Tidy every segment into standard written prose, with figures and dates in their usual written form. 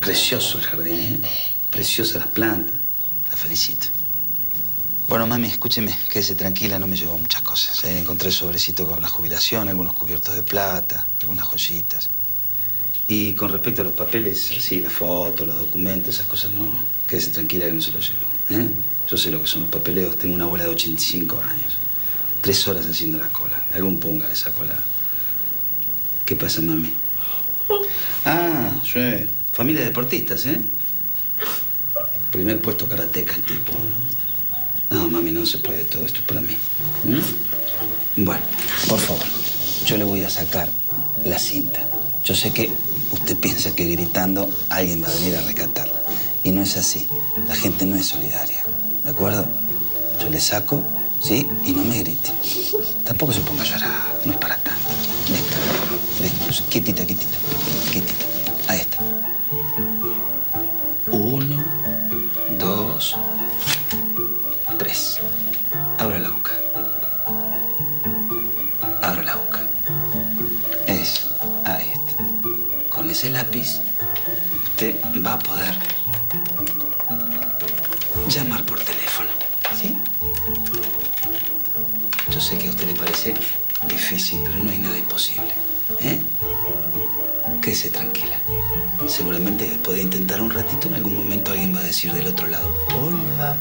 Precioso el jardín, ¿eh? Preciosas las plantas. La felicito. Bueno, mami, escúcheme, quédese tranquila, no me llevo muchas cosas. Ahí encontré el sobrecito con la jubilación, algunos cubiertos de plata, algunas joyitas. Y con respecto a los papeles, sí, las fotos, los documentos, esas cosas, no. Quédese tranquila que no se los llevo, ¿eh? Yo sé lo que son los papeleos. Tengo una abuela de 85 años. 3 horas haciendo la cola. Algún punga le sacó la... ¿Qué pasa, mami? Ah, sí. Familia de deportistas, ¿eh? Primer puesto karateca el tipo. No, mami, no se puede. Todo esto es para mí. Bueno, por favor, yo le voy a sacar la cinta. Yo sé que usted piensa que gritando alguien va a venir a rescatarla. Y no es así. La gente no es solidaria. ¿De acuerdo? Yo le saco, ¿sí? Y no me grite. Tampoco se ponga a llorar. No es para tanto. Listo. Listo. Quietita, quietita. Quietita. Ahí está. 1, 2, 3. Abra la boca. Abra la boca. Eso. Ahí está. Con ese lápiz, usted va a poder llamar por teléfono. ¿Sí? Yo sé que a usted le parece difícil, pero no hay nada imposible. ¿Eh? Quédese tranquila. Seguramente después de intentar un ratito, en algún momento alguien va a decir del otro lado: hola.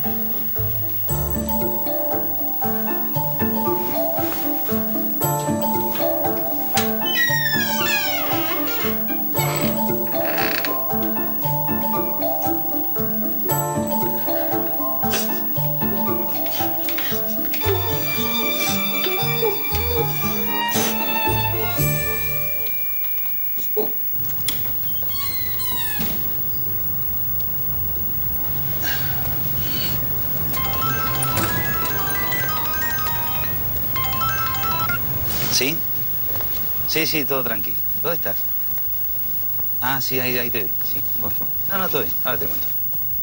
¿Sí? Sí, todo tranquilo. ¿Dónde estás? Ah, sí, ahí te vi. Sí, bueno. No, todo bien. Ahora te cuento.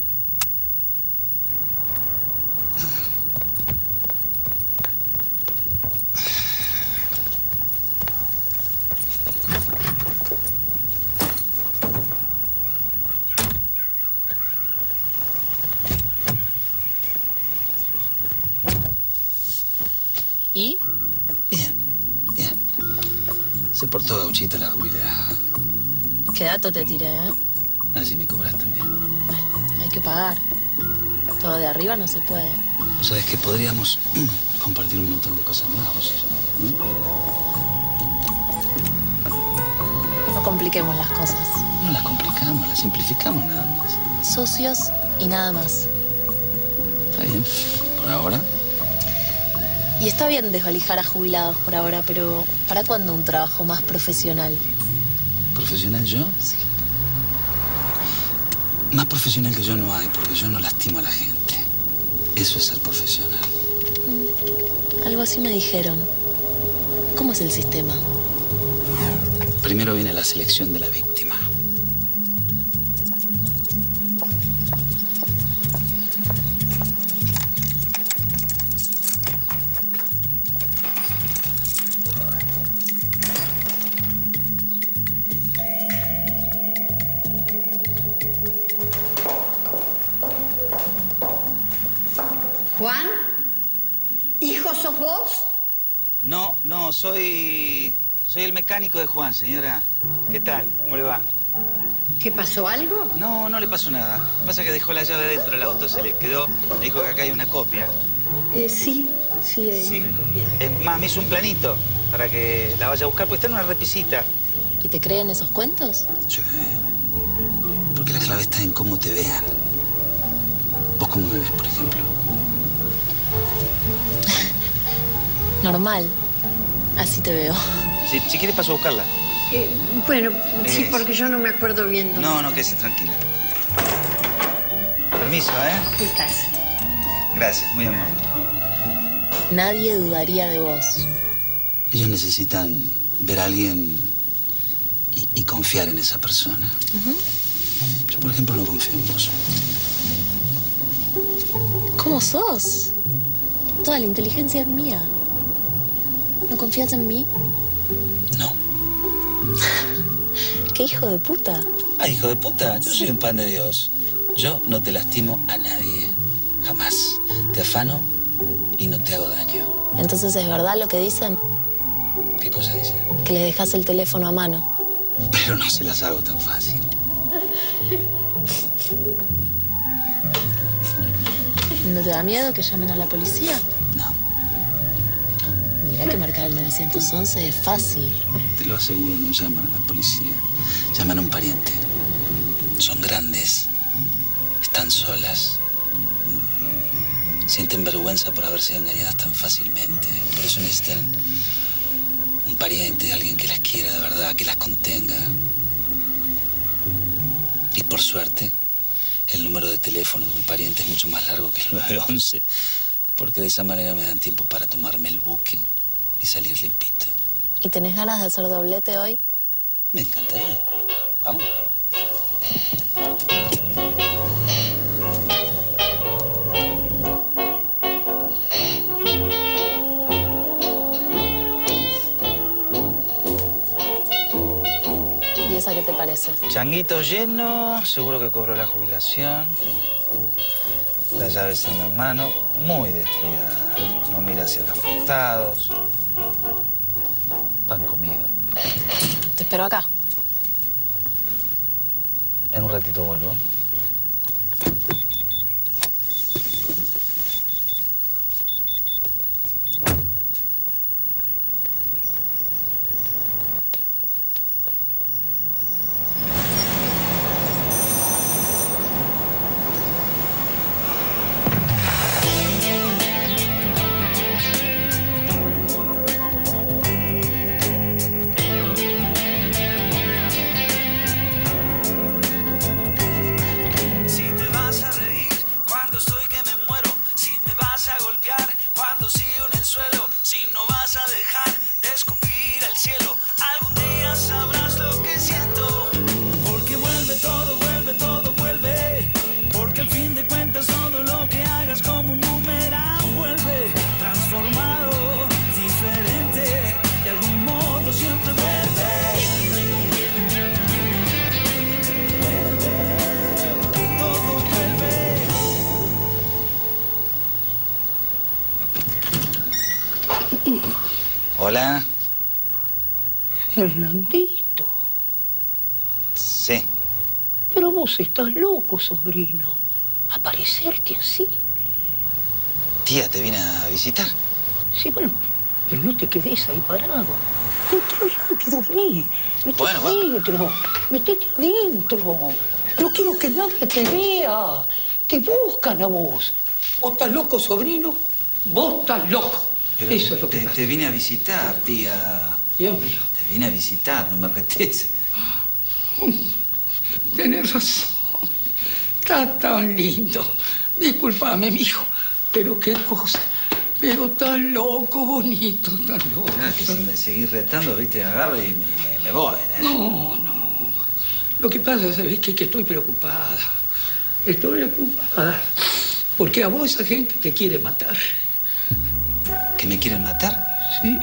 ¿Y? Bien. Se portó gauchita la jubilada. ¿Qué dato te tiré, eh? Así me cobras también. Hay que pagar. Todo de arriba no se puede. ¿Vos sabés que podríamos compartir un montón de cosas más, vos y yo? No compliquemos las cosas. No las complicamos, las simplificamos nada más. Socios y nada más. Está bien, por ahora. Y está bien desvalijar a jubilados por ahora, pero ¿para cuándo un trabajo más profesional? ¿Profesional yo? Sí. Más profesional que yo no hay, porque yo no lastimo a la gente. Eso es ser profesional. Algo así me dijeron. ¿Cómo es el sistema? Primero viene la selección de la víctima. ¿Juan? ¿Hijo sos vos? No, soy el mecánico de Juan, señora. ¿Qué tal? ¿Cómo le va? ¿Qué pasó algo? No le pasó nada. Pasa que dejó la llave dentro del auto, se le quedó. Me dijo que acá hay una copia. Sí, hay una copia. Es más, me hizo un planito para que la vaya a buscar, porque está en una repisita. ¿Y te creen esos cuentos? Sí. Porque la clave está en cómo te vean. ¿Vos cómo me ves, por ejemplo? Normal. Así te veo. Si quieres paso a buscarla. Bueno, sí, porque yo no me acuerdo bien dónde No, está. quédese tranquila. Permiso, ¿eh? Aquí estás. Gracias, muy amable. Nadie dudaría de vos. Ellos necesitan ver a alguien y confiar en esa persona. Yo, por ejemplo, no confío en vos. ¿Cómo sos? Toda la inteligencia es mía. ¿No confías en mí? No. ¡Qué hijo de puta! Ah, hijo de puta, yo soy un pan de Dios. Yo no te lastimo a nadie. Jamás. Te afano y no te hago daño. Entonces, ¿es verdad lo que dicen? ¿Qué cosa dicen? Que le dejas el teléfono a mano. Pero no se las hago tan fácil. ¿No te da miedo que llamen a la policía? No. Mirá que marcar el 911 es fácil. Te lo aseguro, no llaman a la policía. Llaman a un pariente. Son grandes. Están solas. Sienten vergüenza por haber sido engañadas tan fácilmente. Por eso necesitan un pariente, alguien que las quiera de verdad, que las contenga. Y por suerte, el número de teléfono de un pariente es mucho más largo que el 911, porque de esa manera me dan tiempo para tomarme el buque y salir limpito. ¿Y tenés ganas de hacer doblete hoy? Me encantaría. Vamos. ¿Y esa qué te parece? Changuito lleno, seguro que cobró la jubilación. Las llaves en la mano, muy descuidada. No mira hacia los costados. Pan comido. Te espero acá. En un ratito vuelvo. Hola. Fernandito. Sí. Pero vos estás loco, sobrino. Aparecerte así. Tía, ¿te vine a visitar? Sí, bueno, pero no te quedes ahí parado. Entra rápido, vení. Metete adentro. Metete adentro. No quiero que nadie te vea. Te buscan a vos. ¿Vos estás loco, sobrino? Vos estás loco. Pero eso es lo que pasa. Te vine a visitar, tía. Dios mío. Te vine a visitar, no me retes. Tenés razón. Está tan lindo. Disculpame, mijo. Pero qué cosa. Pero tan loco, bonito, tan loco. Ah, que si me seguís retando, viste, agarro y me voy. No. Lo que pasa, ¿sabés qué? Que estoy preocupada. Estoy preocupada. Porque a vos esa gente te quiere matar. ¿Que me quieren matar? Sí.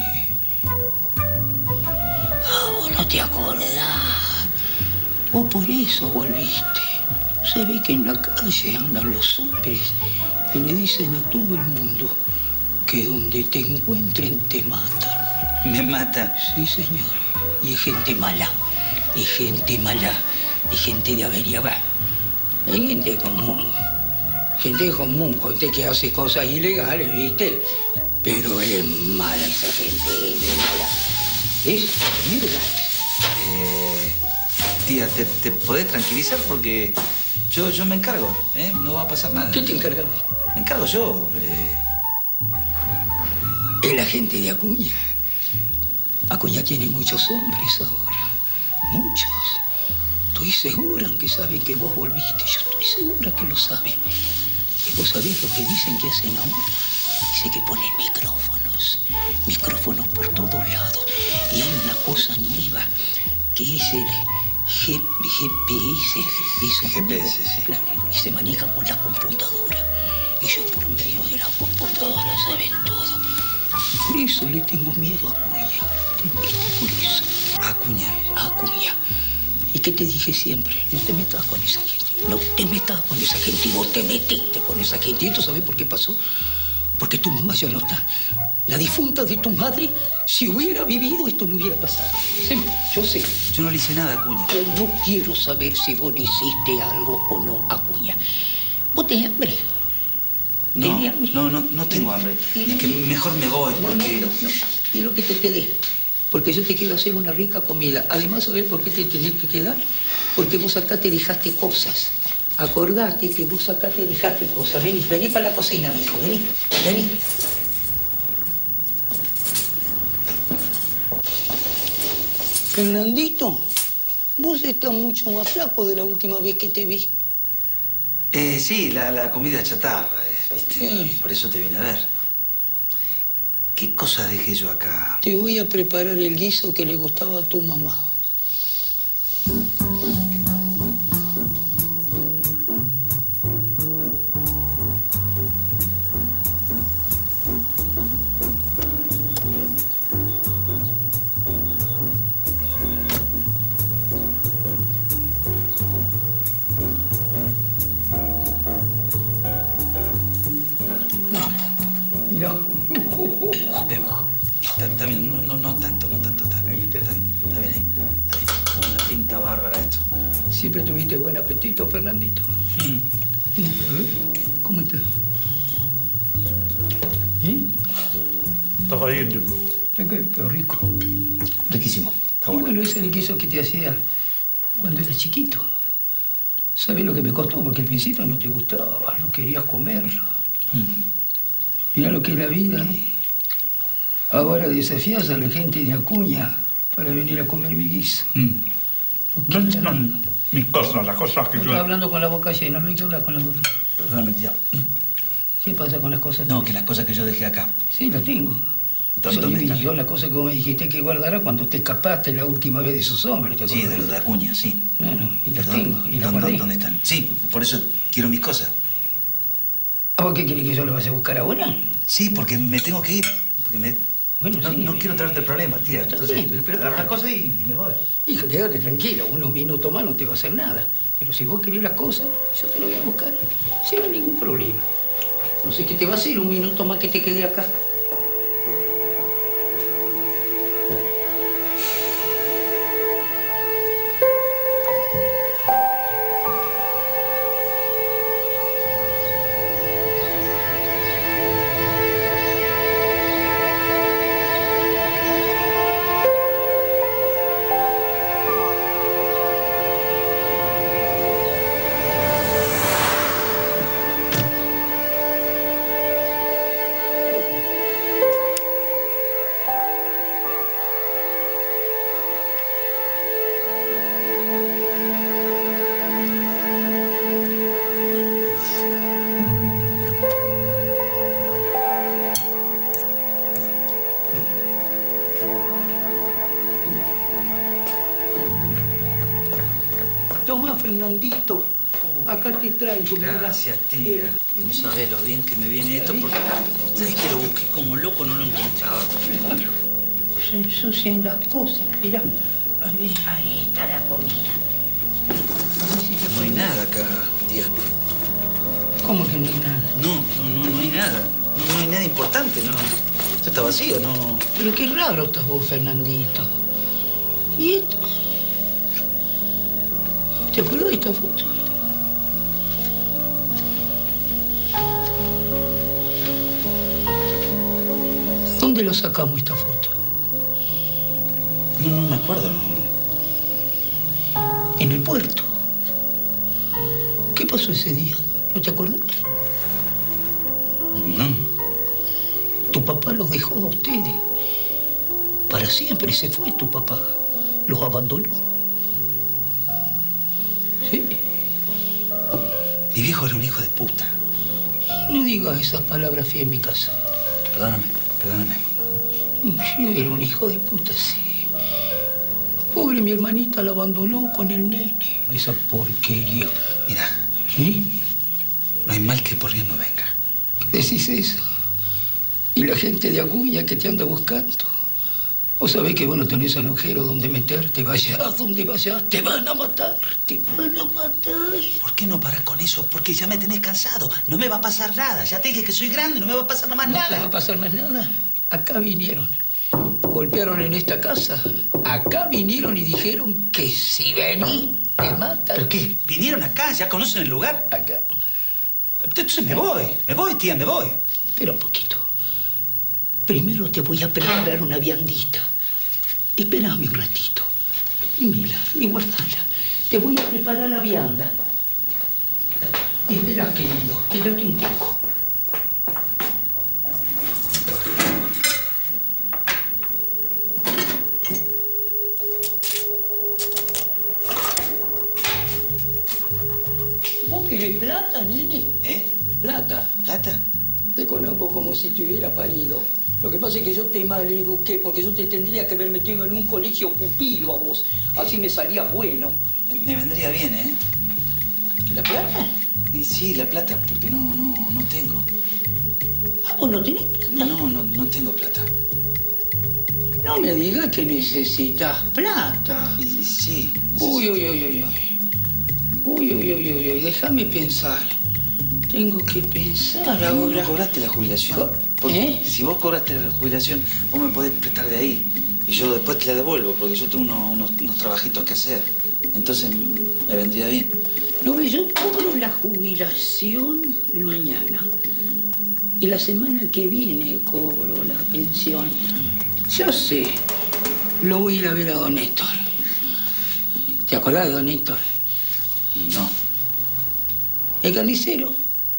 Vos no te acordás. Vos por eso volviste. Se ve que en la calle andan los hombres y le dicen a todo el mundo que donde te encuentren te matan. ¿Me matan? Sí, señor. Y es gente mala. Es gente mala. Es gente de avería. Es gente común. Gente común, gente que hace cosas ilegales, ¿viste? Pero es mala esa gente, es mala. Es mierda. Tía, ¿te podés tranquilizar? Porque yo me encargo, ¿eh? No va a pasar nada. ¿Qué te encargamos? Me encargo yo. Es la gente de Acuña. Acuña tiene muchos hombres ahora. Muchos. Estoy segura que saben que vos volviste. Yo estoy segura que lo saben. ¿Y vos sabés lo que dicen que hacen ahora? Dice que ponen micrófonos. Micrófonos por todos lados. Y hay una cosa nueva que es el GPS. GPS, sí. Claro, y se maneja con la computadora. Ellos por medio de la computadora saben todo. Por eso le tengo miedo a Acuña. ¿Entendiste? Por eso. ¿Acuña? Acuña. ¿Y qué te dije siempre? No te metas con esa gente. No te metas con esa gente. Y vos te metiste con esa gente. ¿Y esto sabés por qué pasó? Porque tu mamá ya no está. La difunta de tu madre, si hubiera vivido, esto no hubiera pasado. Sí, yo sé. Yo no le hice nada, Acuña. Yo no quiero saber si vos le hiciste algo o no, Acuña. ¿Vos tenés hambre? No tengo hambre. Es que mejor me voy porque... No. Y lo que te dé. Porque yo te quiero hacer una rica comida. Además, ¿sabés por qué te tenés que quedar? Porque vos acá te dejaste cosas. Acordate que vos acá te dejaste cosas. Vení para la cocina, mi hijo. Vení. Fernandito, vos estás mucho más flaco de la última vez que te vi. Sí, la comida chatarra, ¿viste? Sí. Por eso te vine a ver. ¿Qué cosas dejé yo acá? Te voy a preparar el guiso que le gustaba a tu mamá. Mirá. Está bien, no tanto. Está bien ahí. Una pinta bárbara esto. Siempre tuviste buen apetito, Fernandito. ¿Cómo estás? Estaba bien. Pero rico. Riquísimo. Está Y bueno. bueno, ese es el guiso que te hacía cuando eras chiquito. ¿Sabés lo que me costó? Porque al principio no te gustaba, no querías comerlo. Mirá lo que es la vida, ¿eh? Ahora desafías a la gente de Acuña para venir a comer mi guiso. No, mis cosas, las cosas que Estás yo... hablando con la boca llena, no hay que hablar con la boca. Perdóname, tía. ¿Qué pasa con las cosas? No, que las cosas que yo dejé acá. Sí, las tengo. ¿Dónde están? Yo las cosas que vos me dijiste que guardara cuando te escapaste la última vez de esos hombres. ¿te Sí, acordás? de lo de Acuña, sí. Bueno, y las Perdón, tengo, y las guardé. ¿Dónde están? Sí, por eso quiero mis cosas. ¿A vos qué querés que yo las vaya a buscar ahora? Sí, porque me tengo que ir. Porque Bueno, sí. no quiero traerte problemas, tía. Está Entonces, bien, pero- agarro las cosas y me voy. Hijo, quédate tranquilo, unos minutos más no te va a hacer nada. Pero si vos querés las cosas, yo te las voy a buscar sin ningún problema. No sé qué te va a hacer un minuto más que te quede acá. Toma, Fernandito. Acá te traigo. mirá. Gracias, tía. No sabés lo bien que me viene esto, porque sabés que lo busqué como loco, no lo encontraba. Claro. Se ensucian las cosas, mirá. Ahí está la comida. A ver si te No hay puedo- nada acá, tía. ¿Cómo que no hay nada? No hay nada. No hay nada importante, no. Esto está vacío, no. Pero qué raro estás vos, Fernandito. ¿Y esto? ¿Te acuerdas de esta foto? ¿Dónde lo sacamos esta foto? No me acuerdo, no. En el puerto. ¿Qué pasó ese día? ¿No te acuerdas? No. Tu papá los dejó a ustedes. Para siempre se fue tu papá. Los abandonó. Sí. Mi viejo era un hijo de puta. No digas esas palabras feas en mi casa. Perdóname. Yo era un hijo de puta, sí. Pobre mi hermanita la abandonó con el nene. Esa porquería. Mira, ¿Sí? no hay mal que por bien no venga. ¿Qué decís eso? Y la gente de Acuña que te anda buscando. Vos sabés que vos no tenés un agujero donde meterte. Vayas donde vayas, te van a matar. Te van a matar. ¿Por qué no parar con eso? Porque ya me tenés cansado. No me va a pasar nada. Ya te dije que soy grande, no me va a pasar más nada. ¿No te va a pasar más nada? Acá vinieron. Golpearon en esta casa. Acá vinieron y dijeron que si venís, te matan. ¿Pero qué? ¿Vinieron acá? ¿Ya conocen el lugar? Acá. Entonces me voy, tía, me voy. Espera un poquito. Primero te voy a preparar una viandita. Espérame un ratito. Mira, y guardala. Te voy a preparar la vianda. Espera, querido, espérate un poco. ¿Vos querés plata, nene? ¿Eh? Plata. ¿Plata? Te conozco como si te hubiera parido. Lo que pasa es que yo te maleduqué, porque yo te tendría que haber metido en un colegio pupilo a vos. Así me salías bueno. Me vendría bien, ¿eh? ¿La plata? Y sí, la plata, porque no tengo. Ah, ¿vos no tenés plata? No tengo plata. No me digas que necesitas plata. Y sí. Uy, déjame pensar. Tengo que pensar ahora. ¿No cobraste la jubilación? Porque si vos cobraste la jubilación, vos me podés prestar de ahí. Y yo después te la devuelvo, porque yo tengo unos trabajitos que hacer. Entonces me vendría bien. No, yo cobro la jubilación mañana. Y la semana que viene cobro la pensión. Ya sé. Lo voy a ir a ver a don Héctor. ¿Te acordás de don Héctor? No. ¿El carnicero?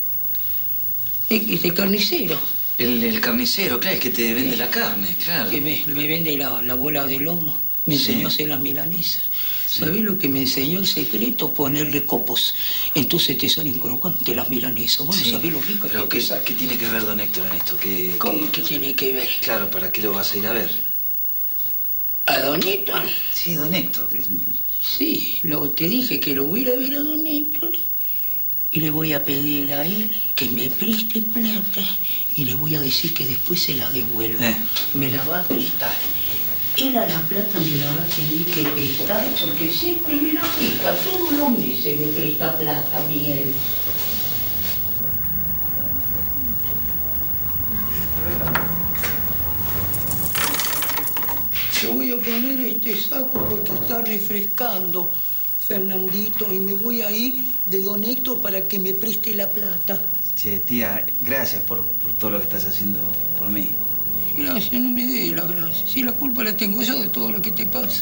¿El carnicero? El carnicero, claro, el que te vende la carne, claro. Que me vende la bola de lomo. Me enseñó a hacer las milanesas. Sí. ¿Sabés lo que me enseñó el secreto? Ponerle copos. Entonces te salen crocantes las milanesas. Bueno, Sí. ¿sabés lo rico Pero que ¿qué tiene que ver don Héctor en esto? ¿Cómo que tiene que ver? Claro, ¿para qué lo vas a ir a ver? ¿A don Héctor? Sí, don Héctor. Sí, te dije que lo voy a ir a ver a don Héctor. Y le voy a pedir a él que me preste plata y le voy a decir que después se la devuelva. Me la va a prestar. Él a la plata me la va a tener que prestar porque siempre me la presta. Todos los meses me presta plata a mí él. Te voy a poner este saco porque está refrescando, Fernandito, y me voy a ir de don Héctor para que me preste la plata. Che, tía, gracias por todo lo que estás haciendo por mí. Gracias, no me dé las gracias. Si la culpa la tengo yo de todo lo que te pasa.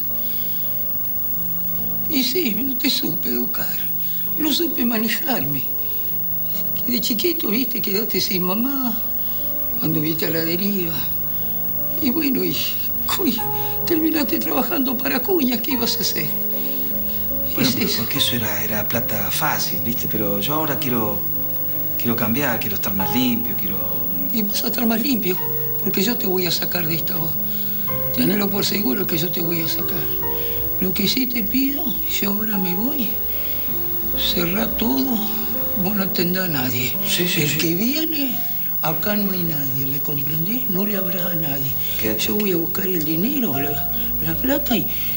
Y sí, no te supe educar. No supe manejarme. Que de chiquito, viste, quedaste sin mamá. Anduviste a la deriva. Y bueno, y terminaste trabajando para cuñas. ¿Qué ibas a hacer? Bueno, porque eso era plata fácil, viste. Pero yo ahora quiero cambiar, quiero estar más limpio, Y vas a estar más limpio. Porque yo te voy a sacar de esta voz. Tenelo por seguro que yo te voy a sacar. Lo que sí te pido, yo ahora me voy. Cerrá todo, vos no atendás a nadie. El que viene, acá no hay nadie, ¿me comprendés? No le habrá a nadie. Yo voy a buscar el dinero, la plata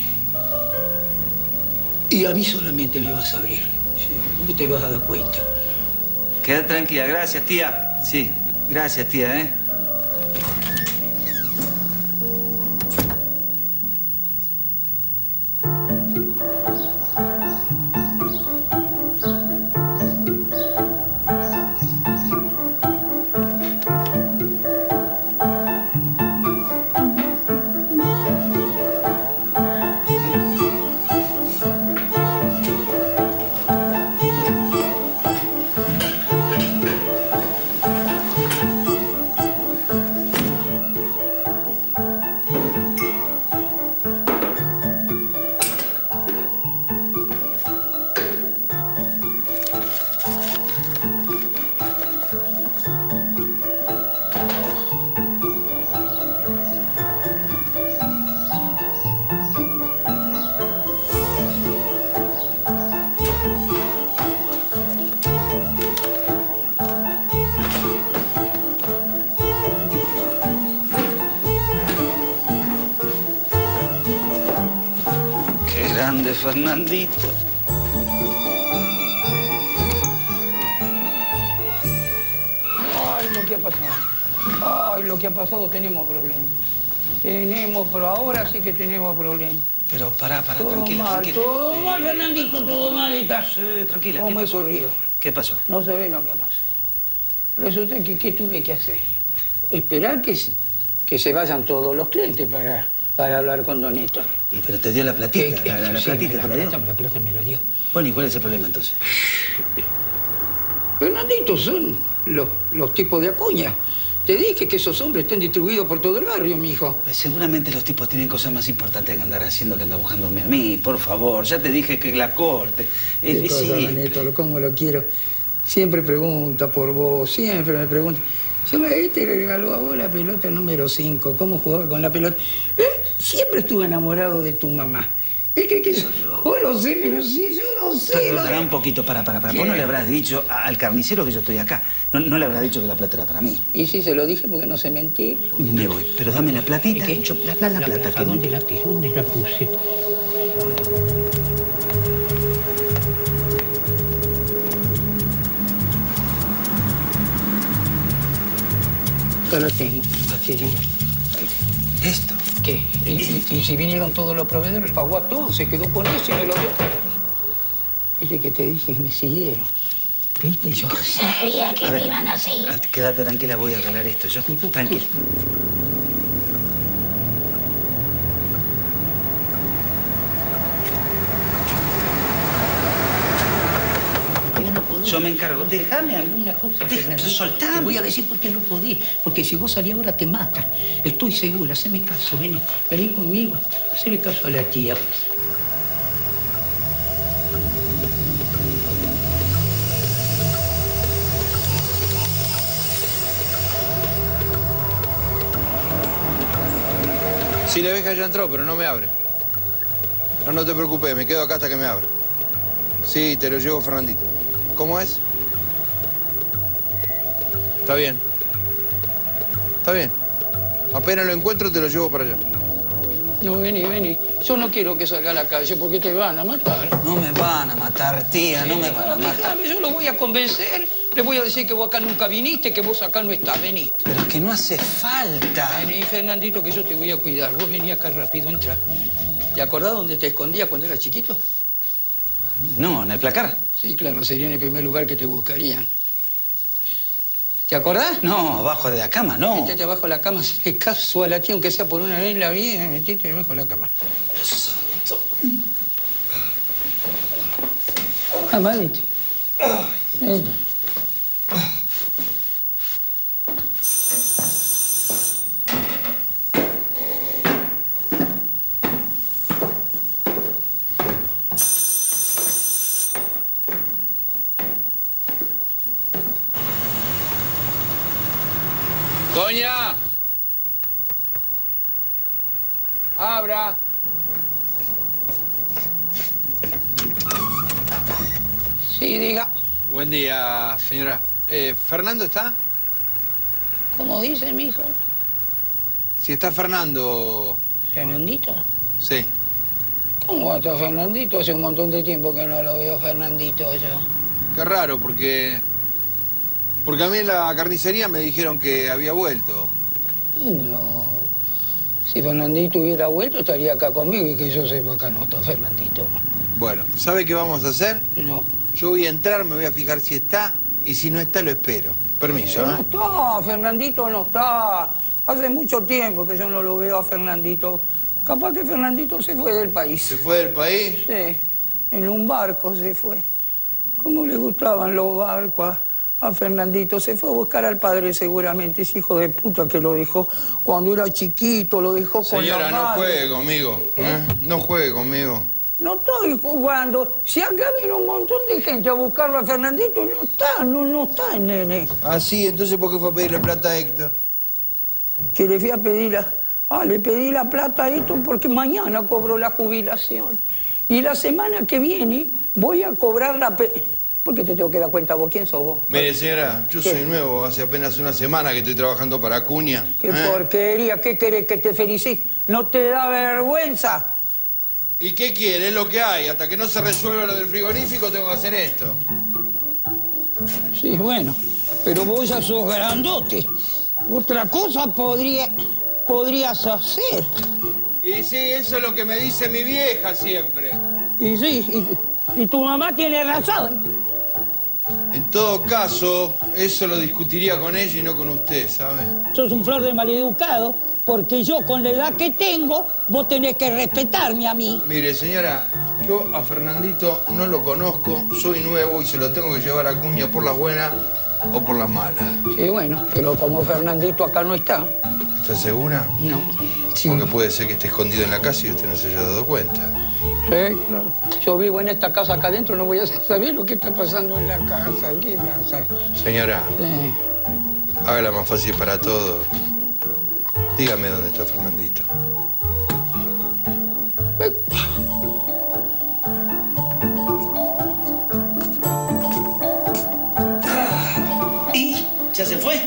y a mí solamente me vas a abrir. Vos te vas a dar cuenta. Queda tranquila, gracias, tía. Sí, gracias, tía, ¿eh? Grande Fernandito. Ay, lo que ha pasado. Ay, lo que ha pasado, tenemos problemas. Pero ahora sí que tenemos problemas. Pero pará, Todo tranquila, mal, tranquila. todo mal, Fernandito, todo mal está. Sí, tranquila. ¿Cómo he corrido? ¿Qué pasó? No sabés lo que pasa. Resulta que, ¿qué tuve que hacer? Esperar que se vayan todos los clientes para hablar con don Héctor. ¿Y pero te dio la platita? ¿La Sí, platita te la dio? La plata me la dio. Bueno, ¿y cuál es el problema entonces? Fernandito, son los tipos de Acuña. Te dije que esos hombres están distribuidos por todo el barrio, mijo. Pues seguramente los tipos tienen cosas más importantes que andar haciendo que andar buscándome a mí. Por favor, ya te dije que la corte. ¿Qué cosa, don Héctor? ¿Cómo lo quiero? Siempre pregunta por vos, siempre me pregunta. Este le regaló a vos la pelota número 5. ¿Cómo jugaba con la pelota? Siempre estuve enamorado de tu mamá. Es que yo lo sé, pero sí, yo lo sé. Pará un poquito, para. Vos no le habrás dicho al carnicero que yo estoy acá. No le habrás dicho que la plata era para mí. Y sí, se lo dije porque no se mentí. Me voy, pero dame la platita. La plata. Que ¿Dónde la puse? Acá la tengo. ¿Esto? ¿Qué? Y si vinieron todos los proveedores, pagó a todos, se quedó con eso y me lo dio. Oye, que te dije que me siguieron. ¿Viste? Yo sabía que me iban a seguir. Quédate tranquila, voy a arreglar esto yo. Tranquila. Yo me encargo. Déjame a mí una cosa. Soltame. Te voy a decir por qué no podés. Porque si vos salís ahora te matan. Estoy segura. Haceme caso. Vení conmigo. Haceme caso a la tía. Sí, la vieja ya entró, pero no me abre. No te preocupes, me quedo acá hasta que me abra. Sí, te lo llevo, Fernandito. ¿Cómo es? Está bien. Está bien. Apenas lo encuentro, te lo llevo para allá. No, vení. Yo no quiero que salga a la calle porque te van a matar. No me van a matar, tía, no me van a matar. Yo lo voy a convencer. Le voy a decir que vos acá nunca viniste, que vos acá no estás. Vení. Pero es que no hace falta. Vení, Fernandito, que yo te voy a cuidar. Vos vení acá rápido, entra. ¿Te acordás dónde te escondías cuando eras chiquito? No, en el placar. Sí, claro, sería en el primer lugar que te buscarían. ¿Te acordás? No, abajo de la cama, no. Métete abajo de la cama, hazle caso a la tía, aunque sea por una vez en la vida, metete debajo de la cama. Amadito. Entra. ¡Doña! ¡Abra! Sí, diga. Buen día, señora. ¿Fernando está? ¿Cómo dice, mijo? Si está Fernando... ¿Fernandito? Sí. ¿Cómo va a estar Fernandito? Hace un montón de tiempo que no lo veo Fernandito yo. Qué raro, porque a mí en la carnicería me dijeron que había vuelto. No. Si Fernandito hubiera vuelto, estaría acá conmigo y que yo sepa acá no está Fernandito. Bueno, ¿sabe qué vamos a hacer? No. Yo voy a entrar, me voy a fijar si está, y si no está, lo espero. Permiso, No está, Fernandito no está. Hace mucho tiempo que yo no lo veo a Fernandito. Capaz que Fernandito se fue del país. ¿Se fue del país? Sí, en un barco se fue. ¿Cómo le gustaban los barcos a Fernandito? Se fue a buscar al padre seguramente, ese hijo de puta que lo dejó cuando era chiquito, lo dejó con la madre. Señora, no juegue conmigo. No juegue conmigo. No estoy jugando. Si acá vino un montón de gente a buscarlo a Fernandito, no está el nene. Ah, sí, entonces ¿por qué fue a pedirle plata a Héctor? Que le fui a pedir le pedí la plata a esto porque mañana cobro la jubilación. Y la semana que viene voy a cobrar ¿Por qué te tengo que dar cuenta vos? ¿Quién sos vos? Mire, señora, yo soy nuevo. Hace apenas una semana que estoy trabajando para Acuña. ¡Qué porquería! ¿Qué querés que te felicite? ¿No te da vergüenza? ¿Y qué quiere? Es lo que hay. Hasta que no se resuelva lo del frigorífico tengo que hacer esto. Sí, bueno, pero vos ya sos grandote. Otra cosa podrías hacer. Y sí, eso es lo que me dice mi vieja siempre. Y sí, y tu mamá tiene razón. En todo caso, eso lo discutiría con ella y no con usted, ¿sabe? Sos un flor de maleducado, porque yo con la edad que tengo, vos tenés que respetarme a mí. Mire, señora, yo a Fernandito no lo conozco, soy nuevo y se lo tengo que llevar a Acuña por las buenas o por las malas. Sí, bueno, pero como Fernandito acá no está. ¿Está segura? No. Sí. Porque puede ser que esté escondido en la casa y usted no se haya dado cuenta. Sí, claro. Yo vivo en esta casa acá adentro, no voy a saber lo que está pasando en la casa. ¿Qué pasa? Señora, Sí. hágala más fácil para todos. Dígame dónde está Fernandito. ¿Y? ¿Ya se fue?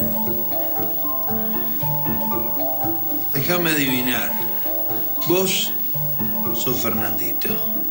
Déjame adivinar. Vos sos Fernandito.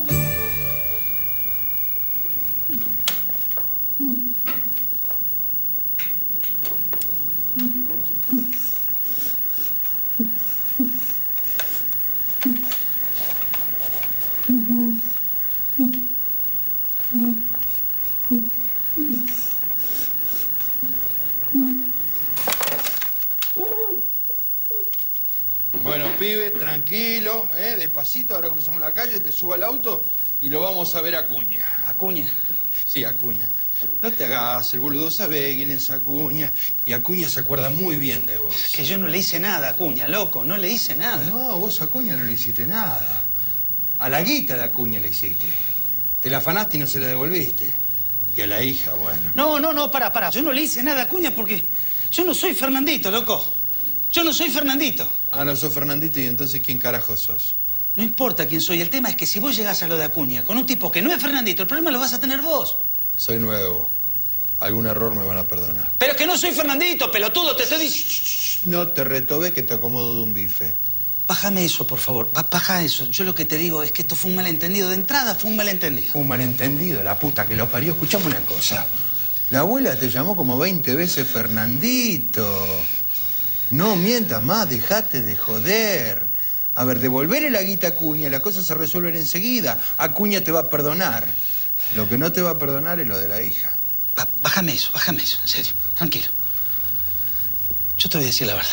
Bueno, pibe, tranquilo, despacito, ahora cruzamos la calle, te subo al auto y lo vamos a ver a Acuña. ¿Acuña? Sí, Acuña. No te hagas el boludo, sabe quién es Acuña. Y Acuña se acuerda muy bien de vos. Es que yo no le hice nada a Acuña, loco, no le hice nada. No, vos a Acuña no le hiciste nada. A la guita de Acuña le hiciste. Te la afanaste y no se la devolviste. Y a la hija, bueno. No, para. Yo no le hice nada a Acuña porque yo no soy Fernandito, loco. Yo no soy Fernandito. Ah, no sos Fernandito, y entonces ¿quién carajo sos? No importa quién soy, el tema es que si vos llegás a lo de Acuña con un tipo que no es Fernandito, el problema lo vas a tener vos. Soy nuevo. Algún error me van a perdonar. Pero que no soy Fernandito, pelotudo, te estoy diciendo... No te retobé que te acomodo de un bife. Bájame eso, por favor. Baja eso. Yo lo que te digo es que esto fue un malentendido. De entrada fue un malentendido. Un malentendido, la puta que lo parió. Escuchame una cosa. La abuela te llamó como 20 veces Fernandito. No mientas más, dejate de joder. A ver, devolverle la guita a Acuña, las cosas se resuelven enseguida. Acuña te va a perdonar. Lo que no te va a perdonar es lo de la hija. Bájame eso, en serio. Tranquilo. Yo te voy a decir la verdad.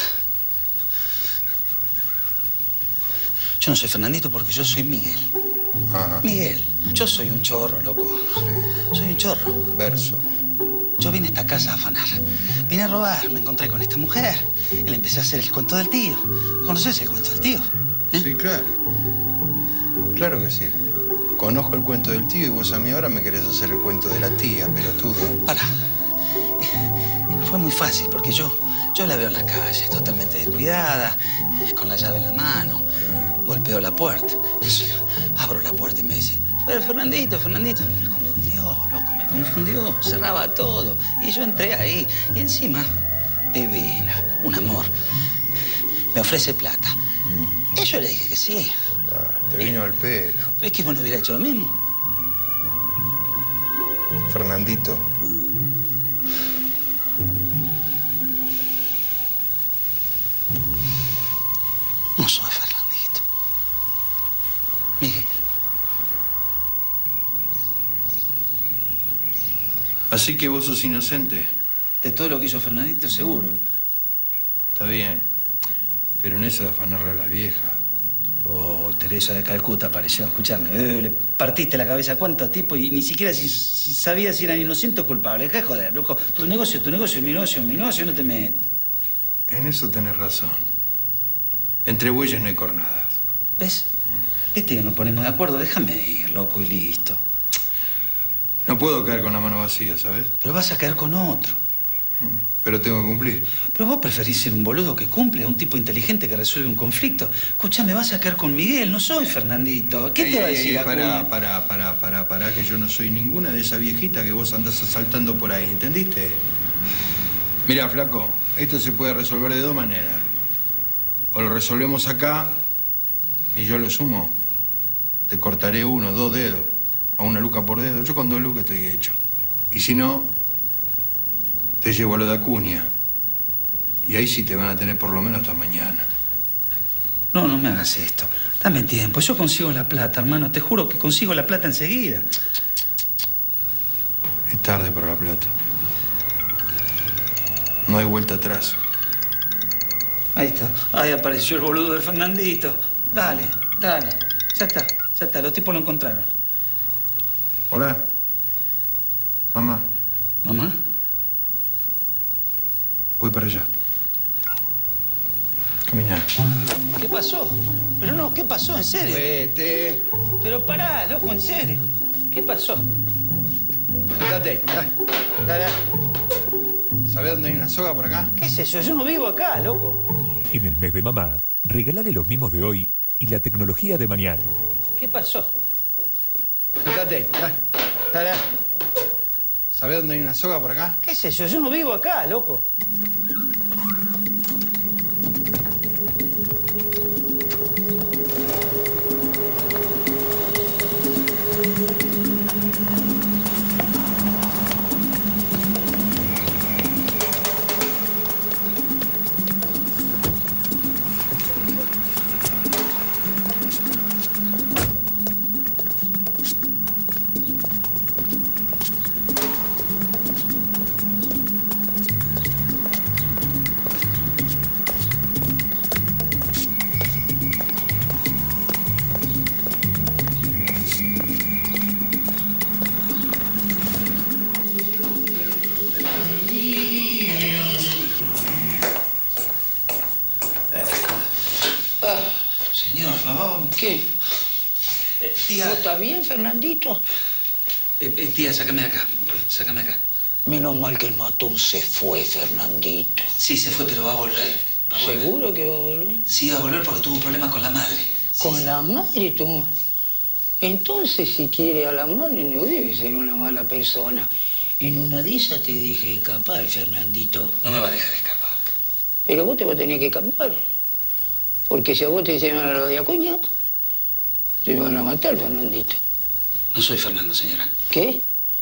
Yo no soy Fernandito porque yo soy Miguel. Ajá. Miguel. Yo soy un chorro, loco. Sí. Soy un chorro. Verso. Yo vine a esta casa a afanar. Vine a robar, me encontré con esta mujer. Y le empecé a hacer el cuento del tío. ¿Conoces el cuento del tío? Sí, claro. Claro que sí. Conozco el cuento del tío y vos a mí ahora me querés hacer el cuento de la tía, pelotudo. Pará. Fue muy fácil porque yo la veo en la calle, totalmente descuidada, con la llave en la mano. Claro. Golpeo la puerta. Abro la puerta y me dice, Fernandito. Me confundió, loco, me confundió. Cerraba todo. Y yo entré ahí. Y encima, divina, un amor. Me ofrece plata. Y yo le dije que sí. Te vino al pelo. ¿Es que vos no hubiera hecho lo mismo? Fernandito. No soy Fernandito. Miguel. Así que vos sos inocente. De todo lo que hizo Fernandito, seguro. Está bien. Pero en eso de afanarle a las viejas. Oh, Teresa de Calcuta apareció. Escuchame, le partiste la cabeza a cuántos tipos y ni siquiera si sabías si eran inocentes o culpables. Dejá de joder, loco. Tu negocio, mi negocio, no te me... En eso tenés razón. Entre bueyes no hay cornadas. ¿Ves? Viste que nos ponemos de acuerdo. Déjame ir, loco, y listo. No puedo caer con la mano vacía, ¿sabes? Pero vas a caer con otro. Pero tengo que cumplir. Pero vos preferís ser un boludo que cumple, a un tipo inteligente que resuelve un conflicto. Escuchame, vas a caer con Miguel, no soy Fernandito. ¿Qué te va a decir Acuña? Pará, que yo no soy ninguna de esas viejitas que vos andás asaltando por ahí, ¿entendiste? Mirá, flaco, esto se puede resolver de dos maneras. O lo resolvemos acá y yo lo sumo, te cortaré 1 o 2 dedos. A 1 luca por dedo. Yo con 2 lucas estoy hecho. Y si no, te llevo a lo de Acuña. Y ahí sí te van a tener por lo menos hasta mañana. No, no me hagas esto. Dame tiempo. Yo consigo la plata, hermano. Te juro que consigo la plata enseguida. Es tarde para la plata. No hay vuelta atrás. Ahí está. Ahí apareció el boludo de Fernandito. Dale, dale. Ya está, ya está. Los tipos lo encontraron. Hola. Mamá. ¿Mamá? Voy para allá. Caminá. ¿Qué pasó? Pero no, ¿qué pasó? ¿En serio? Vete. Pero pará, loco, en serio. ¿Qué pasó? Sentate. Dale. Dale. ¿Sabés dónde hay una soga por acá? ¿Qué es eso? Yo no vivo acá, loco. En el mes de mamá, regálale los mimos de hoy y la tecnología de mañana. ¿Qué pasó? Sentate. Dale. Dale. ¿Sabés dónde hay una soga por acá? ¿Qué es eso? Yo no vivo acá, loco. Señor, no. ¿Qué? Tía. ¿No está bien, Fernandito? Tía, sácame de acá. Sácame de acá. Menos mal que el matón se fue, Fernandito. Sí, se fue, pero va a volver. Va a volver. ¿Seguro que va a volver? Sí, va a volver porque tuvo un problema con la madre. ¿Con Sí. la madre tú? Entonces, si quiere a la madre, no debe ser una mala persona. En una de esas te deje escapar, Fernandito. No me va a dejar escapar. Pero vos te vas a tener que escapar. Porque si a vos te llevan a lo de Acuña, te van a matar, Fernandito. No soy Fernando, señora. ¿Qué?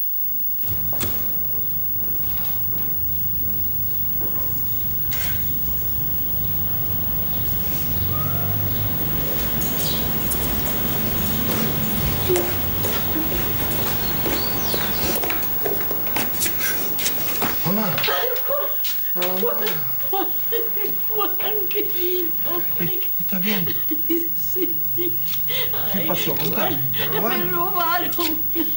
Mamá. Juan, querido. ¿Estás bien? Sí. ¿Qué pasó? Contame. ¿Te Me robaron? robaron.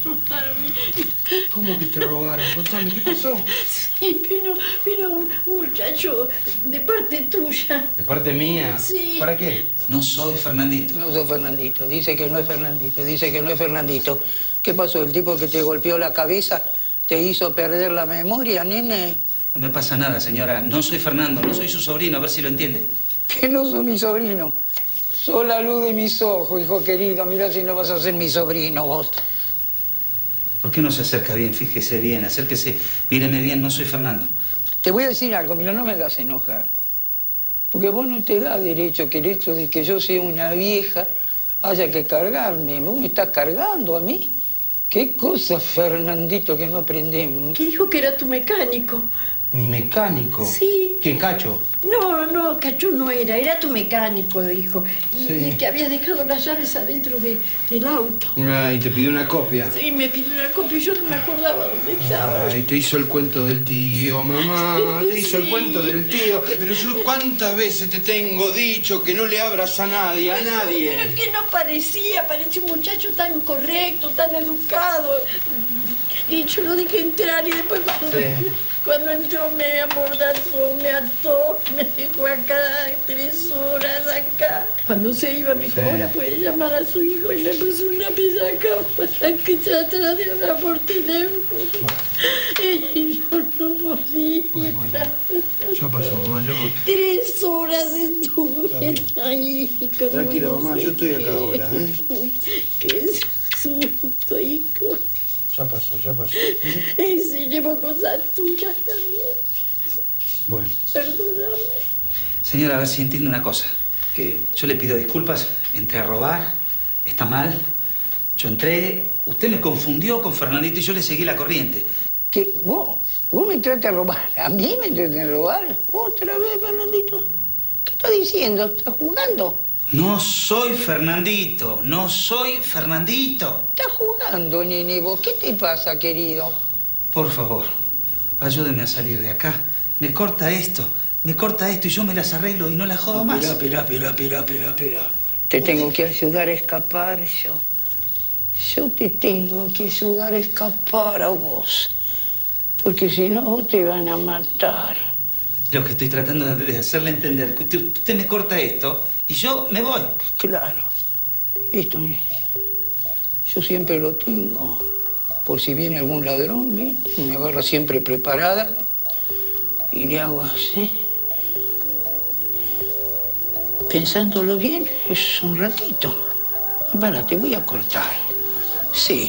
¿Cómo que te robaron? Contame, ¿qué pasó? Sí, vino un muchacho de parte tuya. ¿De parte mía? Sí. ¿Para qué? No soy Fernandito. No soy Fernandito. Dice que no es Fernandito. Dice que no es Fernandito. ¿Qué pasó? ¿El tipo que te golpeó la cabeza te hizo perder la memoria, nene? No me pasa nada, señora. No soy Fernando, no soy su sobrino, a ver si lo entiende. Que no soy mi sobrino. Soy la luz de mis ojos, hijo querido. Mira si no vas a ser mi sobrino vos. ¿Por qué no se acerca bien? Fíjese bien, acérquese. Míreme bien, no soy Fernando. Te voy a decir algo, mira, no me hagas enojar. Porque vos no te da derecho que el hecho de que yo sea una vieja haya que cargarme. Vos me estás cargando a mí. ¿Qué cosa, Fernandito, que no aprendemos? Que dijo que era tu mecánico. ¿Mi mecánico? Sí. ¿Quién, Cacho? No, Cacho no era tu mecánico, dijo. Y que habías dejado las llaves adentro del auto. Y te pidió una copia. Sí, me pidió una copia y yo no me acordaba dónde estaba. Ay, te hizo el cuento del tío, mamá. Te hizo el cuento del tío. Pero yo, ¿cuántas veces te tengo dicho que no le abras a nadie, a nadie? Pero que no parecía un muchacho tan correcto, tan educado. Y yo lo dejé entrar y después cuando entró me amordazó, me ató, me dejó acá 3 horas acá. Cuando se iba me dijo, ahora puede llamar a su hijo y le puso una pizza acá para que tratara de hablar por teléfono. Y yo no podía. Ya pasó, mamá, ya pasó. 3 horas estuve ahí. Tranquila, mamá, yo estoy acá ahora, ¿eh? Qué susto, hijo. Ya pasó, ya pasó. Y se llevó cosas tuyas también. Bueno. Perdóname. Señora, a ver si entiende una cosa. ¿Qué? Yo le pido disculpas, entré a robar, está mal, Yo entré, usted me confundió con Fernandito y yo le seguí la corriente. ¿Qué? ¿Vos me tratas de robar? ¿A mí me tratas de robar? ¿Otra vez, Fernandito? ¿Qué estás diciendo? ¿Estás jugando? No soy Fernandito, no soy Fernandito. ¿Estás jugando, nene, vos? ¿Qué te pasa, querido? Por favor, ayúdeme a salir de acá. Me corta esto y yo me las arreglo y no las jodo más. Espera. Te tengo que ayudar a escapar yo. Yo te tengo que ayudar a escapar a vos. Porque si no, te van a matar. Lo que estoy tratando de hacerle entender, que usted me corta esto y yo me voy. Claro. Esto, yo siempre lo tengo. Por si viene algún ladrón, ¿viste? Me agarra siempre preparada. Y le hago así. Pensándolo bien, es un ratito. Para, te voy a cortar. Sí.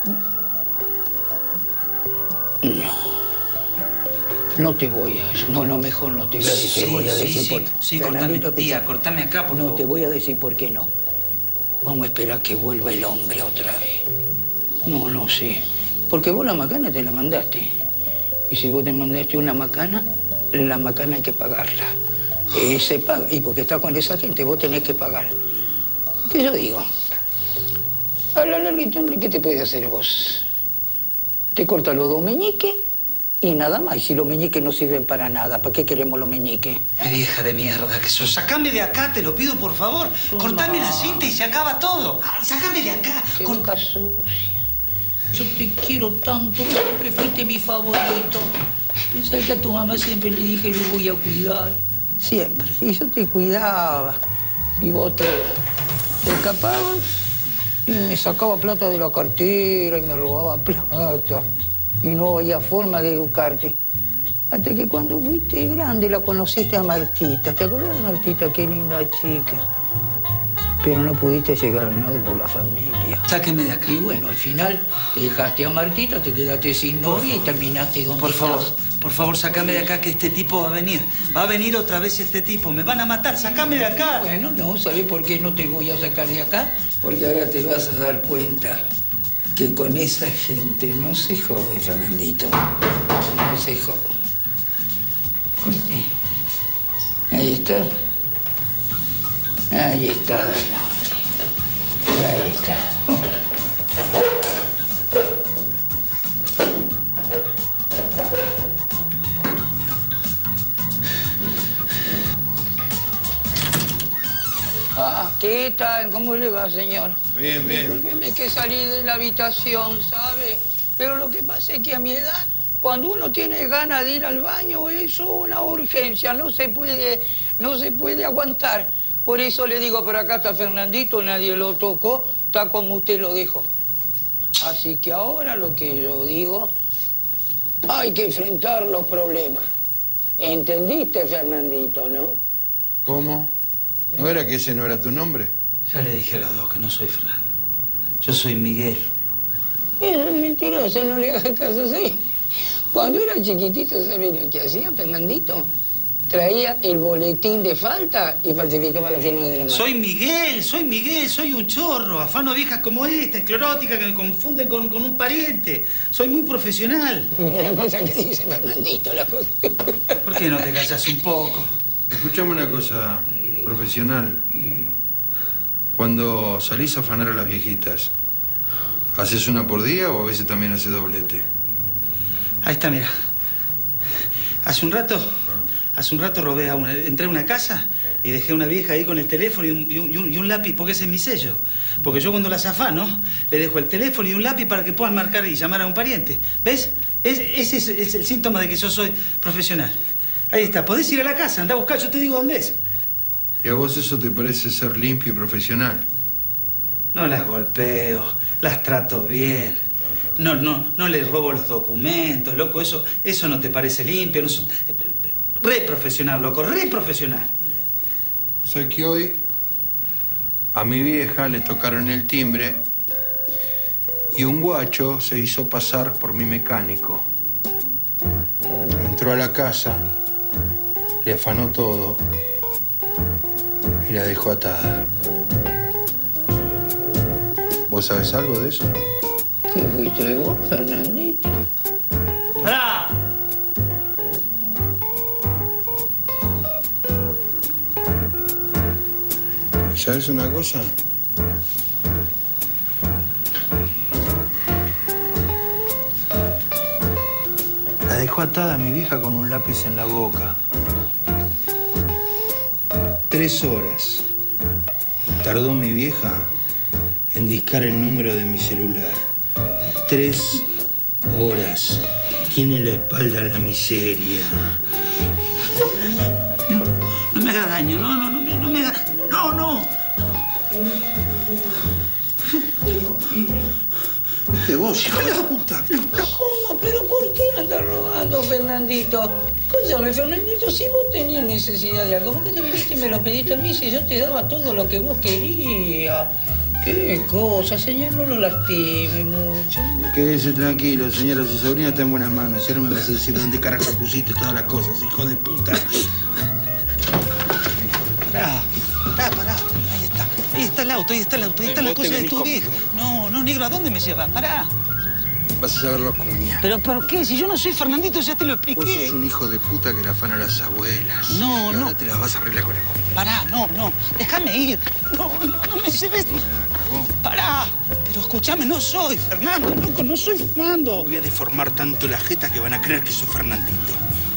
No te voy a... No, mejor no te voy a decir. Sí, cortame, tía, cortame acá, por favor. No, te voy a decir por qué no. Vamos a esperar que vuelva el hombre otra vez. No, sí. Porque vos la macana te la mandaste. Y si vos te mandaste una macana, la macana hay que pagarla. Se paga. Y porque está con esa gente, vos tenés que pagar. ¿Qué yo digo? A la larga, hombre, ¿qué te puede hacer vos? Te corta los 2 meñiques y nada más. Y si los meñiques no sirven para nada, ¿para qué queremos los meñiques? Vieja de mierda, que sos. Sacame de acá, te lo pido, por favor. Cortame la cinta y se acaba todo. Sacame de acá. Qué boca sucia. Yo te quiero tanto, siempre fuiste mi favorito. Pensé que a tu mamá siempre le dije, lo voy a cuidar. Siempre. Y yo te cuidaba. Y vos te escapabas y me sacaba plata de la cartera y me robaba plata. Y no había forma de educarte. Hasta que cuando fuiste grande la conociste a Martita. ¿Te acuerdas de Martita? Qué linda chica. Pero no pudiste llegar a nada por la familia. Sáqueme de acá. Y bueno, al final te dejaste a Martita, te quedaste sin novia y terminaste donde Por favor, sácame de acá que este tipo va a venir. Va a venir otra vez este tipo. Me van a matar. Sácame de acá. Bueno, no, ¿sabés por qué no te voy a sacar de acá? Porque ahora te vas a dar cuenta que con esa gente no se jode, Fernandito. No se jode. ¿Viste? Ahí está. Ahí está. Ahí está. ¿Qué tal? ¿Cómo le va, señor? Bien. Discúlpeme que salí de la habitación, ¿sabe? Pero lo que pasa es que a mi edad, cuando uno tiene ganas de ir al baño, eso es una urgencia, no se puede aguantar. Por eso le digo, por acá está Fernandito, nadie lo tocó, está como usted lo dejó. Así que ahora lo que yo digo, hay que enfrentar los problemas. ¿Entendiste, Fernandito, no? ¿Cómo? ¿No era que ese no era tu nombre? Ya le dije a los dos que no soy Fernando. Yo soy Miguel. Eso es mentiroso, no le hagas caso así. Cuando era chiquitito, ¿sabes lo que hacía, Fernandito? Traía el boletín de falta y falsificaba la firma de la mano. Soy Miguel, soy un chorro. Afano viejas como esta, esclerótica, que me confunden con un pariente. Soy muy profesional. La cosa que dice Fernandito, la cosa. ¿Por qué no te callas un poco? Escuchame una cosa profesional. Cuando salís a afanar a las viejitas, ¿haces una por día o a veces también haces doblete? Ahí está, mira. Hace un rato entré a una casa y dejé a una vieja ahí con el teléfono y un lápiz, porque ese es mi sello. Porque yo cuando las afano, le dejo el teléfono y un lápiz para que puedan marcar y llamar a un pariente. ¿Ves? Ese es el síntoma de que yo soy profesional. Ahí está. Podés ir a la casa, andá a buscar, yo te digo dónde es. ¿Y a vos eso te parece ser limpio y profesional? No las golpeo, las trato bien. No les robo los documentos, loco. Eso no te parece limpio. No re profesional, loco, re profesional. O sea que hoy a mi vieja le tocaron el timbre y un guacho se hizo pasar por mi mecánico. Entró a la casa, le afanó todo y la dejó atada. ¿Vos sabés algo de eso? ¿Qué fuiste vos, Fernandito? ¡Pará! ¿Sabes una cosa? La dejó atada mi vieja con un lápiz en la boca. 3 horas tardó mi vieja en discar el número de mi celular. 3 horas. Tiene la espalda la miseria. No me hagas daño, no me hagas... No. ¿Viste vos, hijo de puta? ¿Cómo? ¿Pero por qué andas robando, Fernandito? Escúchame, Fernandito, si vos tenías necesidad de algo, ¿por qué no viniste y me lo pediste a mí si yo te daba todo lo que vos querías? Qué cosa, señor, no lo lastime mucho. Quédese tranquilo, señora, su sobrina está en buenas manos. Y ahora me vas a decir dónde carajo pusiste todas las cosas, hijo de puta. Pará. Ahí está el auto, ahí está la cosa de tu viejo. No, negro, ¿a dónde me llevas? Pará. Vas a saber los cuñas. ¿Pero por qué? Si yo no soy Fernandito, ya te lo Vos expliqué. sos un hijo de puta que le afana a las abuelas. No. Y ahora te las vas a arreglar con el cuñado. Pará, no. Déjame ir. No me lleves. Cagón. Pará. Pero escúchame, no soy Fernando, loco, no soy Fernando. Voy a deformar tanto la jeta que van a creer que soy Fernandito.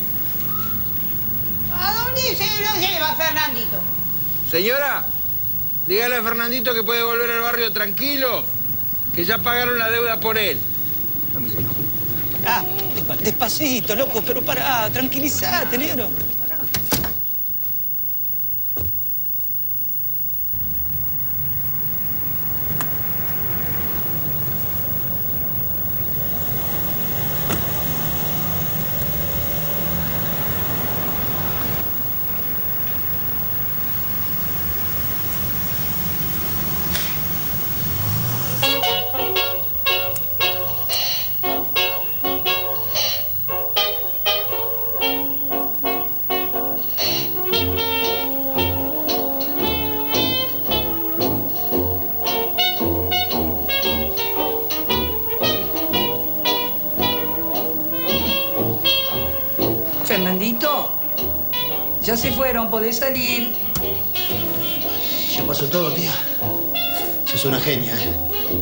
¿A dónde se lo lleva Fernandito? Señora, dígale a Fernandito que puede volver al barrio tranquilo, que ya pagaron la deuda por él. Ah, despacito, loco, pero pará, tranquilízate, negro. Fernandito, ya se fueron, podés salir. Ya pasó todo, tía. Sos una genia, ¿eh?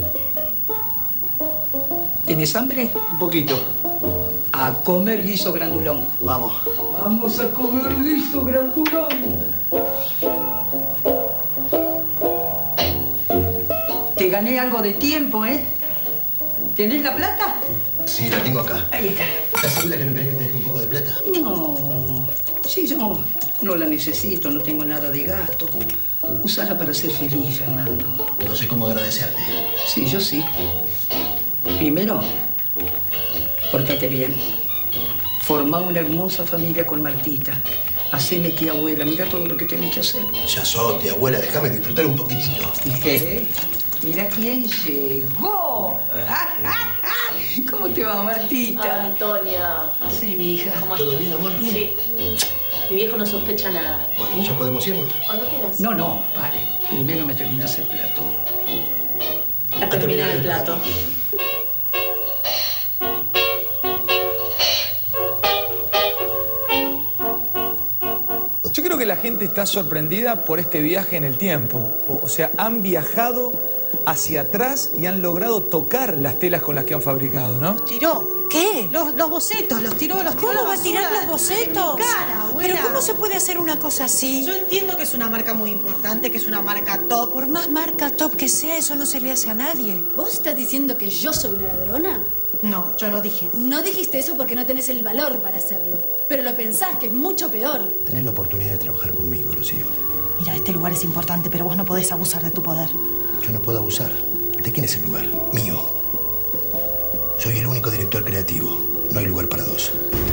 ¿Tenés hambre? Un poquito. A comer guiso grandulón. Vamos. Vamos a comer guiso grandulón. Te gané algo de tiempo, ¿eh? ¿Tenés la plata? Sí, la tengo acá. Ahí está. ¿Estás segura que no querés que te deje un poco de plata? No, sí, yo no la necesito, no tengo nada de gasto. Usala para ser feliz, Fernando. No sé cómo agradecerte. Sí, yo sí. Primero, pórtate bien. Formá una hermosa familia con Martita. Haceme tía abuela, mira todo lo que tenés que hacer. Ya sos, tía abuela, déjame disfrutar un poquitito. Mira quién llegó. ¿Cómo te va, Martita? Ah, Antonia. Sí, mi hija. ¿Todo bien, amor? Sí. Mi viejo no sospecha nada. Bueno, ¿ya podemos irnos? Cuando quieras. No, pare. Primero me terminás el plato. A terminar el plato. Yo creo que la gente está sorprendida por este viaje en el tiempo. O sea, han viajado hacia atrás y han logrado tocar las telas con las que han fabricado, ¿no? ¿Tiró? ¿Qué? Los bocetos, los tiró a la ¿Cómo va a tirar basura los bocetos? en mi cara, abuela. ¿Pero cómo se puede hacer una cosa así? Yo entiendo que es una marca muy importante, que es una marca top. Por más marca top que sea, eso no se le hace a nadie. ¿Vos estás diciendo que yo soy una ladrona? No, yo no dije eso. No dijiste eso porque no tenés el valor para hacerlo. Pero lo pensás, que es mucho peor. Tenés la oportunidad de trabajar conmigo, Rocío. Mira, este lugar es importante, pero vos no podés abusar de tu poder. Yo no puedo abusar. ¿De quién es el lugar? Mío. Soy el único director creativo. No hay lugar para dos.